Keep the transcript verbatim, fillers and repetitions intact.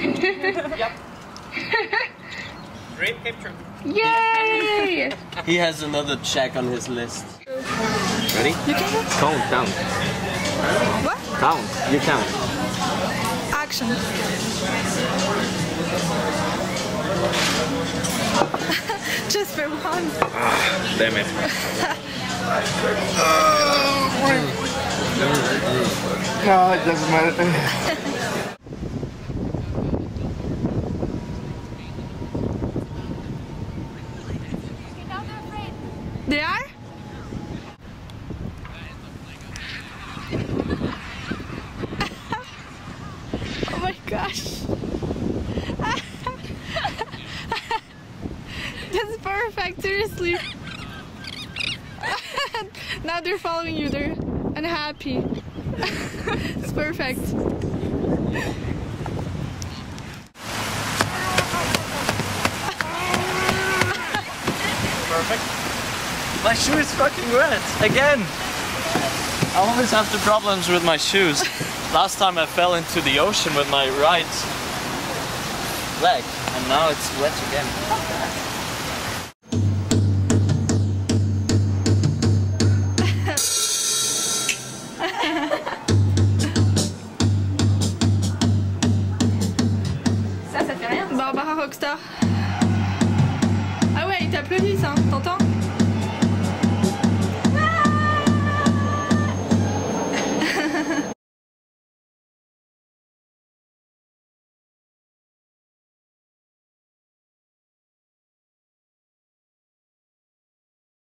Yep. Dream came true. Yay! He has another check on his list. Ready? You can go. Count, count. What? Count. You count. Action. Just for one. Ah, damn it. No, it doesn't matter. They are? Oh my gosh. That's perfect, seriously. Now they're following you, they're unhappy. It's perfect. Perfect. My shoe is fucking wet again. I always have the problems with my shoes. Last time I fell into the ocean with my right leg, and now it's wet again.